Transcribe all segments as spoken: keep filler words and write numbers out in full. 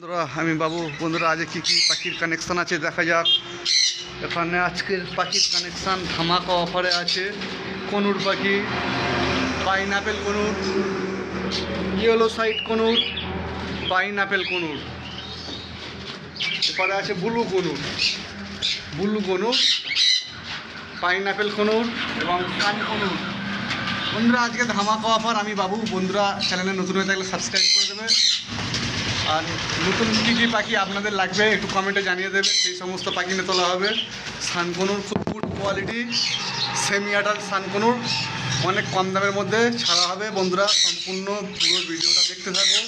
বন্ধুরা আমি বাবু। বন্ধুরা আজ কি কি পাখির কানেকশান আছে দেখা যাক। এখানে আজকের পাখির কানেকশান ধামাকা অফারে আছে। কনুর পাখি, pineapple conure, yellow side conure, pineapple conure, এরপরে আছে blue conure, blue conure, pineapple conure এবং কান কনুর। বন্ধুরা আজকে ধামাকা অফার আমি বাবু। বন্ধুরা চ্যানেলে নতুন হয়ে থাকলে সাবস্ক্রাইব করে দেবে, আর নতুন কী কী পাখি আপনাদের লাগবে একটু কমেন্টে জানিয়ে দেবে, সেই সমস্ত পাখি নিয়ে তোলা হবে। সানকনুর খুব good quality, semi adult sun conure অনেক কম দামের মধ্যে ছাড়া হবে। বন্ধুরা সম্পূর্ণ পুরো ভিডিওটা দেখতে থাকো।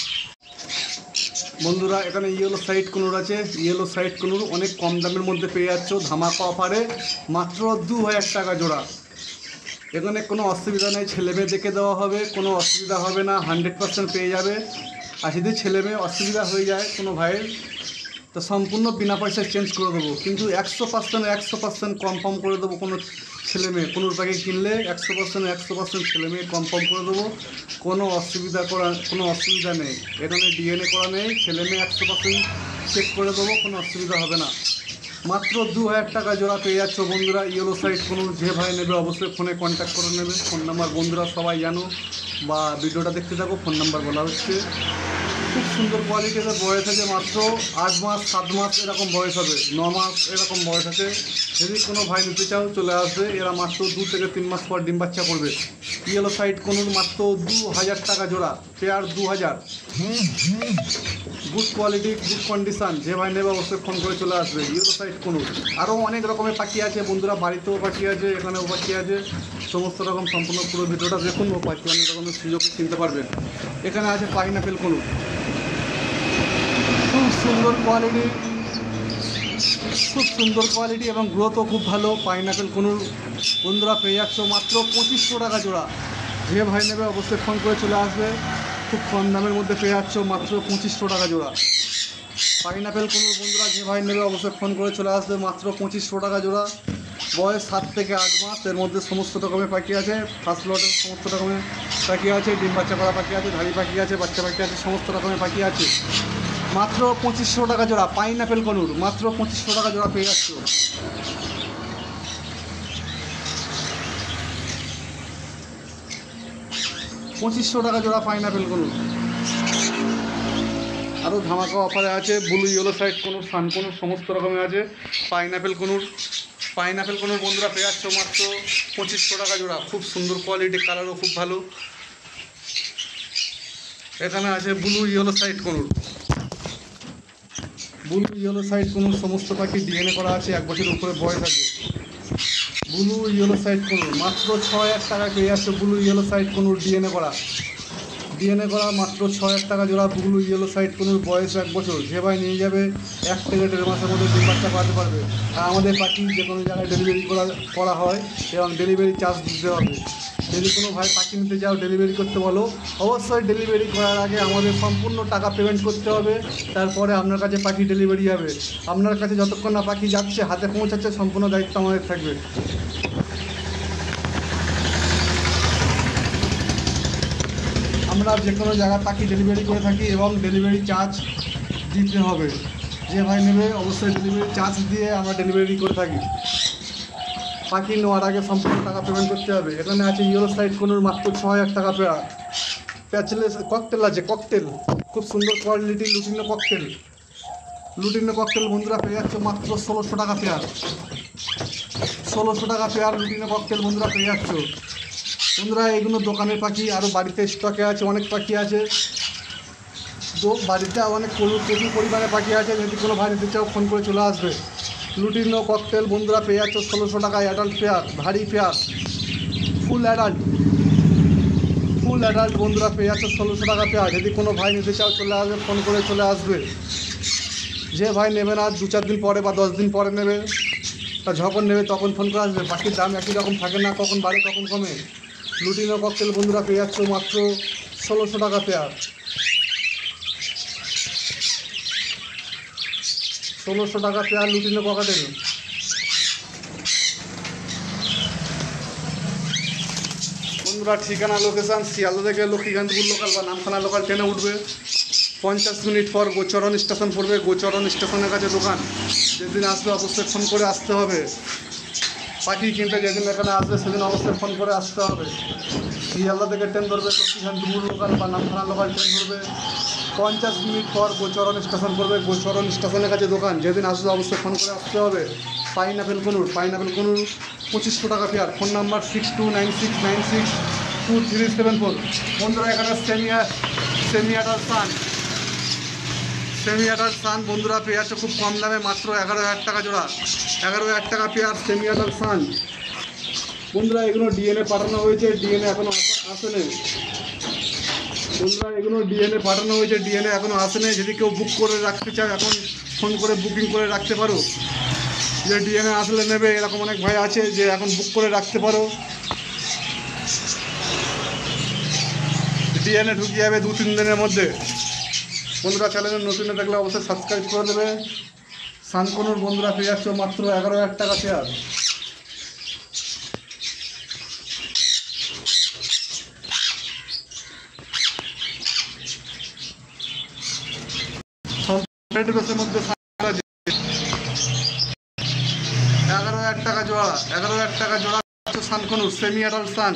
বন্ধুরা এখানে ইয়েলো সাইড কনুর আছে। ইয়েলো সাইড কনুর অনেক কম দামের মধ্যে পেয়ে যাচ্ছ ধামাকা অফারে, মাত্র দু হাজার টাকা জোড়া। এখানে কোনো অসুবিধা নেই, ছেলে মেয়ে দেখে দেওয়া হবে, কোনো অসুবিধা হবে না, হান্ড্রেড পার্সেন্ট পেয়ে যাবে। আর যদি ছেলে মেয়ে অসুবিধা হয়ে যায় কোনো ভাইয়ের, তো সম্পূর্ণ বিনা পয়সায় চেঞ্জ করে দেবো, কিন্তু একশো পার্সেন্ট একশো পার্সেন্ট কনফার্ম করে দেবো। কোনো ছেলে মেয়ে কোনো পাখি কিনলে একশো পার্সেন্ট একশো পার্সেন্ট ছেলে মেয়ে কনফার্ম করে দেবো, কোনো অসুবিধা করা কোনো অসুবিধা নেই। এখানে ডিএনএ করা নেই, ছেলে মেয়ে একশো পার্সেন্ট চেক করে দেবো, কোনো অসুবিধা হবে না। মাত্র দু হাজার টাকা জোড়া পেয়ে যাচ্ছ বন্ধুরা। ইয়েলো সাইড কোনো যে ভাই নেবে অবশ্যই ফোনে কন্ট্যাক্ট করে নেবে। ফোন নাম্বার বন্ধুরা সবাই জানো, বা ভিডিওটা দেখতে থাকো, ফোন নাম্বার বলা হচ্ছে। খুব সুন্দর কোয়ালিটির বয়স আছে, মাত্র আট মাস সাত মাস এরকম বয়স হবে, ন মাস এরকম বয়স আছে। যদি কোনো ভাই নিতে চাও চলে আসবে। এরা মাত্র দু থেকে তিন মাস পর ডিম বাচ্চা করবে। ইয়েলো সাইড কোনুর মাত্র দু হাজার টাকা জোড়া, পেয়ার দু হাজার। গুড কোয়ালিটি, গুড কন্ডিশান, যে ভাই নেবে অবশ্যই ফোন করে চলে আসবে। ইয়েলো সাইড কোনুর আরও অনেক রকমের পাখি আছে বন্ধুরা, বাড়িতেও পাখি আছে, এখানেও পাখি আছে, সমস্ত রকম সম্পূর্ণ পুরো ভিডিওটা দেখুন। ও পাখি অনেক রকমের সুযোগ কিনতে পারবেন। এখানে আছে পাইনাপেল কোনুর, খুব সুন্দর কোয়ালিটি, খুব সুন্দর কোয়ালিটি এবং গ্রোথও খুব ভালো। পাইনাপেল কোনুর বন্ধুরা পেয়ে যাচ্ছ মাত্র পঁচিশশো টাকা জোড়া। যে ভাই নেবে অবশ্যই ফোন করে চলে আসবে। খুব কম দামের মধ্যে পেয়ে যাচ্ছ মাত্র পঁচিশশো টাকা জোড়া। পাইনাপেল কোনুর বন্ধুরা যে ভাই নেবে অবশ্যই ফোন করে চলে আসবে, মাত্র পঁচিশশো টাকা জোড়া। বয়স সাত থেকে আট মাস, এর মধ্যে সমস্ত রকমের পাখি আছে। ফার্স্ট লটের সমস্ত রকমের পাখি আছে, ডিম বাচ্চা করা পাখি আছে, ধাড়ি পাখি আছে, বাচ্চা পাখি আছে, সমস্ত রকমের পাখি আছে। মাত্র পঁচিশশো টাকা জোড়া পাইনাপেল কনুর, মাত্র পঁচিশশো টাকা জোড়া পেয়ে যাচ্ছ। পঁচিশশো টাকা জোড়া পাইনাপেল কনুর। আরও ধামাকা অফারে আছে blue yellow side conure, sun conure, সমস্ত রকমের আছে। পাইনাপেল কনুর, পাইনাপেল কনুর বন্ধুরা পেয়ে যাচ্ছ মাত্র পঁচিশশো টাকা জোড়া। খুব সুন্দর কোয়ালিটি, কালারও খুব ভালো। এখানে আছে blue yellow side conure, blue yellow side conure সমস্ত পাখি ডিএনএ করা আছে, এক বছরের উপরে বয়স আছে। ব্লু ইয়েলো সাইড কনুর মাত্র ছ হাজার টাকা পেয়ে যাচ্ছে। Blue yellow side conure DNA করা, ডিএনএ করা মাত্র ছ হাজার টাকা জোড়া। ব্লু ইয়েলো সাইড কনুর বয়স এক বছর, যে ভাই নিয়ে যাবে এক থেকে দেড় মাসের মধ্যে ডিম বাচ্চা করাতে পারবে। আর আমাদের পাখি যে কোনো জায়গায় ডেলিভারি করা করা হয় এবং ডেলিভারি চার্জ দিতে হবে। যদি কোনো ভাই পাখি নিতে যাও ডেলিভারি করতে বলো, অবশ্যই ডেলিভারি করার আগে আমাদের সম্পূর্ণ টাকা পেমেন্ট করতে হবে, তারপরে আপনার কাছে পাখি ডেলিভারি হবে। আপনার কাছে যতক্ষণ না পাখি যাচ্ছে হাতে পৌঁছাচ্ছে সম্পূর্ণ দায়িত্ব আমাদের থাকবে। আমরা যে কোনো জায়গায় পাখি ডেলিভারি করে থাকি এবং ডেলিভারি চার্জ দিতে হবে। যে ভাই নেবে অবশ্যই ডেলিভারি চার্জ দিয়ে আমরা ডেলিভারি করে থাকি। পাখি নেওয়ার আগে সম্পূর্ণ টাকা পেমেন্ট করতে হবে। এখানে আছে ইয়েলো সাইড কোনুর মাত্র ছ হাজার টাকা পেয়ার। প্যাচলেস ককটেল আছে, ককটেল খুব সুন্দর quality, lutino cockatiel, lutino cockatiel বন্ধুরা পেয়ে যাচ্ছ মাত্র ষোলোশো টাকা পেয়ার। ষোলোশো টাকা পেয়ার লুটিনো ককটেল বন্ধুরা পেয়ে যাচ্ছ। বন্ধুরা এগুলো দোকানের পাখি, আরও বাড়িতে স্টকে আছে, অনেক পাখি আছে। তো বাড়িতে অনেক প্রচুর পরিমাণে পাখি আছে। যদি কোনো ভাই নিতে চাও ফোন করে চলে আসবে। লুটিনো ককটেল বন্ধুরা পেয়ে যাচ্ছ ষোলোশো টাকায়। অ্যাডাল্ট পেয়ার, ভারী pair, full adult, full adult বন্ধুরা পেয়ে যাচ্ছ ষোলোশো টাকা পেয়ার। যদি কোনো ভাই নিতে চাও চলে আসবে, ফোন করে চলে আসবে। যে ভাই নেবে না দু চার দিন পরে বা দশ দিন পরে নেবে, তা যখন নেবে তখন ফোন করে আসবে। পাখির দাম একই রকম থাকে না, কখন বাড়ে কখন কমে। লুটিনো ককটেল বন্ধুরা পেয়ে যাচ্ছ মাত্র ষোলোশো টাকা পেয়ার, ষোলোশো টাকা পেয়ার লুটিনো ককটেল। বন্ধুরা ঠিকানা লোকেশান শিয়ালদা থেকে লক্ষ্মীকান্তপুর লোকাল বা নামখানা লোকাল ট্রেনে উঠবে। পঞ্চাশ মিনিট পর গোচরণ স্টেশন পড়বে, গোচরণ স্টেশনের কাছে দোকান। যেদিন আসবে অবশ্যই ফোন করে আসতে হবে। পাখি কিনতে যেদিন এখানে আসবে সেদিন অবশ্যই ফোন করে আসতে হবে। শিয়ালদা থেকে ট্রেন ধরবে, লক্ষ্মীকান্তপুর লোকাল বা নামখানা লোকাল ট্রেন ধরবে। পঞ্চাশ মিনিট পর গোচরণ স্টেশন পড়বে, গোচরণ স্টেশনের কাছে দোকান। যেদিন আসবে অবশ্যই ফোন করে আসতে হবে। পাইনাপেল কনুর, পাইনাপেল কনুর পঁচিশশো টাকা pair. Phone number six two nine six nine six two three seven four. বন্ধুরা এখানে সেমিয়া সেমিয়াটার সান সেমিয়াটার সান বন্ধুরা পেয়ে যাচ্ছে খুব কম দামে, মাত্র এগারো হাজার টাকা জোড়া। এগারো হাজার টাকা পেয়ার সেমিয়াটার সান। বন্ধুরা এগুলো ডিএনএ পাঠানো হয়েছে, ডিএনএ এখনও আসেনি। বন্ধুরা এগুলো ডিএনএ পাঠানো হয়েছে, ডিএনএ এখনও আসেনি। যদি কেউ বুক করে রাখতে চায় এখন ফোন করে বুকিং করে রাখতে পারো। যে ডিএনএ আসলে নেবে এরকম অনেক ভাই আছে যে এখন বুক করে রাখতে পারো। ডিএনএ ঢুকিয়ে যাবে দু তিন দিনের মধ্যে। বন্ধুরা চ্যানেলের নতুন থাকলে অবশ্যই সাবস্ক্রাইব করে দেবে। সানকনুর বন্ধুরা পেয়ে যাচ্ছে মাত্র এগারো হাজার টাকা পেয়ার। মধ্যে এগারো হাজার টাকা জোড়া, এগারো হাজার টাকা জোড়া সানকনুর সেমি অ্যাডাল্ট সান।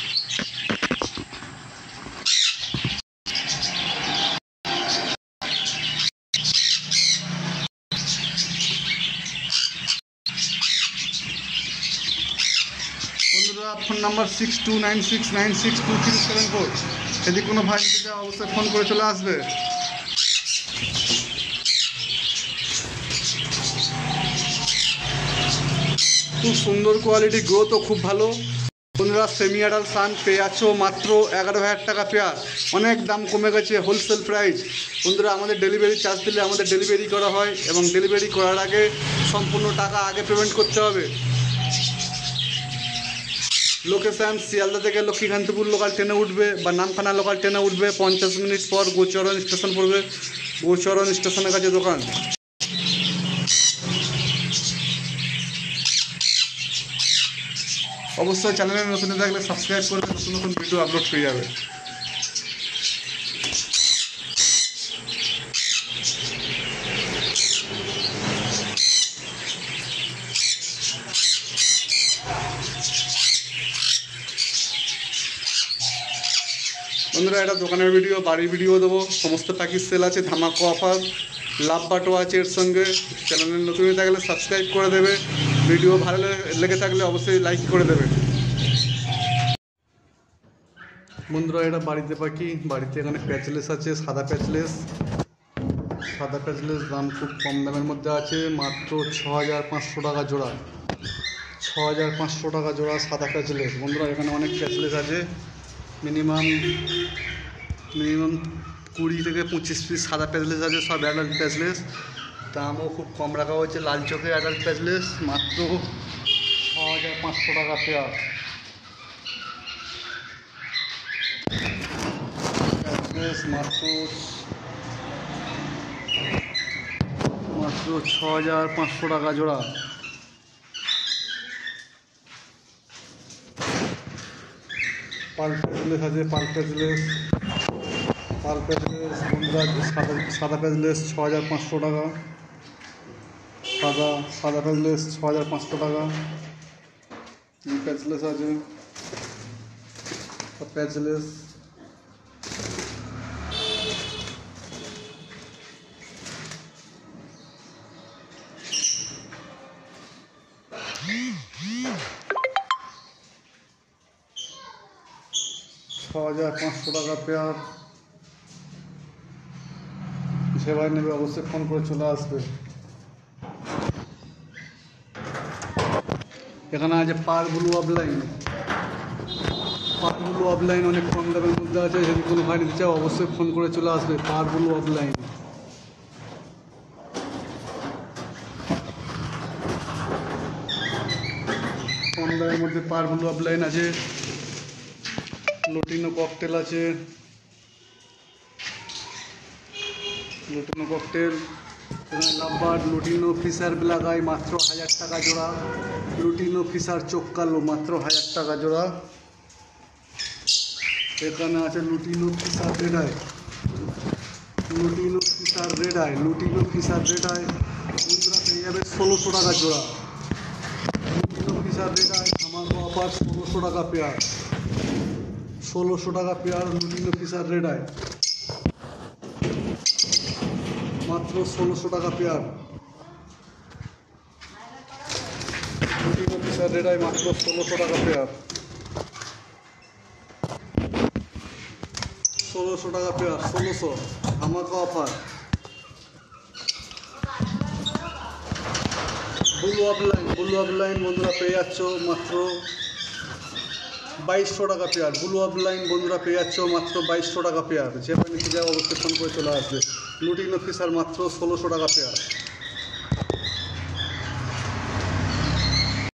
বন্ধুরা phone number six two nine six nine six two three seven four. যদি কোনো ভাই নিতে চায় অবশ্যই ফোন করে চলে আসবে। খুব সুন্দর কোয়ালিটি, গ্রোথও খুব ভালো। বন্ধুরা সেমি অ্যাডাল্ট সান পেয়ে যাচ্ছ মাত্র এগারো হাজার টাকা পেয়ার। অনেক দাম কমে গেছে, হোলসেল প্রাইস। বন্ধুরা আমাদের ডেলিভারি চার্জ দিলে আমাদের ডেলিভারি করা হয় এবং ডেলিভারি করার আগে সম্পূর্ণ টাকা আগে পেমেন্ট করতে হবে। লোকেশান শিয়ালদা থেকে লক্ষ্মীকান্তপুর লোকাল ট্রেনে উঠবে বা নামখানা লোকাল ট্রেনে উঠবে। পঞ্চাশ মিনিট পর গোচরণ স্টেশন পড়বে, গোচরণ স্টেশনের কাছে দোকান। অবশ্যই চ্যানেলে নতুন থাকলে সাবস্ক্রাইব করবে, নতুন নতুন ভিডিও আপলোড পেয়ে যাবে। বন্ধুরা এটা দোকানের ভিডিও, বাড়ির ভিডিও দেবো। সমস্ত প্যাকেজ সেল আছে, ধামাকা অফার, লাভ বাটো আছে এর সঙ্গে। চ্যানেলের নতুন থাকলে সাবস্ক্রাইব করে দেবে। ভিডিও ভালো লেগে থাকলে অবশ্যই লাইক করে দেবে। বন্ধুরা এটা বাড়িতে পাখি, বাড়িতে এখানে প্যাচলেস আছে, সাদা প্যাচলেস। সাদা প্যাচলেস দাম খুব কম দামের মধ্যে আছে, মাত্র ছ হাজার পাঁচশো টাকা জোড়া। ছ হাজার পাঁচশো টাকা জোড়া সাদা প্যাচলেস। বন্ধুরা এখানে অনেক প্যাচলেস আছে, মিনিমাম মিনিমাম কুড়ি থেকে পঁচিশ পিস সাদা প্যাচলেস আছে, সব অ্যাডাল্ট প্যাচলেস। দামও খুব কম রাখা হয়েছে। লাল চোখে অ্যাডাল্ট প্যাচলেস মাত্র ছ হাজার পাঁচশো টাকা পেয়ার। প্যাচলেস মাত্র মাত্র ছ হাজার পাঁচশো টাকা জোড়া। পাল প্যাচলেস আছে, পাল প্যাচলেস পাল প্যাচলেস বন্ধুরা সাদা সাদা প্যাচলেস ছ হাজার পাঁচশো টাকা। সাদা সাদা প্যাচলেস ছ হাজার পাঁচশো টাকা। প্যাচলেস আছে প্যাচলেস। ছ হাজার পাঁচশো টাকা পেয়ার। যে ভাই নেবে অবশ্যই ফোন করে চলে আসবে। এখানে আছে par blue opaline. Par blue opaline অনেক কম দামের মধ্যে আছে, যদি কোনো ভাই নিতে চাও অবশ্যই ফোন করে চলে আসবে। পার ব্লু অফলাইন কম দামের মধ্যে পার ব্লু অফলাইন আছে। লুটিনো ককটেল আছে, lutino cockatiel. Lovebird lutino Fischer black eye মাত্র হাজার টাকা জোড়া। লুটিনো ফিশার চোখ কালো মাত্র হাজার টাকা জোড়া। এখানে আছে lutino Fischer red eye, lutino Fischer red eye lutino Fischer red eye বন্ধুরা পেয়ে যাবে ষোলোশো টাকা জোড়া। লুটিনো ফিশার রেড আই আমার অফার ষোলোশো টাকা পেয়ার, ষোলোশো টাকা pair lutino Fischer red eye, মাত্র ষোলোশো টাকা pair. Lutino Fischer red eye মাত্র ষোলোশো টাকা পেয়ার, ষোলোশো টাকা পেয়ার, ষোলোশো আমাকে offer. Blue opaline blue opaline বন্ধুরা পেয়ে যাচ্ছ মাত্র বাইশশো টাকা পেয়ার। ব্লু অফলাইন বন্ধুরা পেয়ে যাচ্ছ মাত্র বাইশশো টাকা পেয়ার। যে নিতে যাও অবশ্যই ফোন করে চলে আসবে। লুটিনো ফিশার মাত্র ষোলোশো টাকা পেয়ার।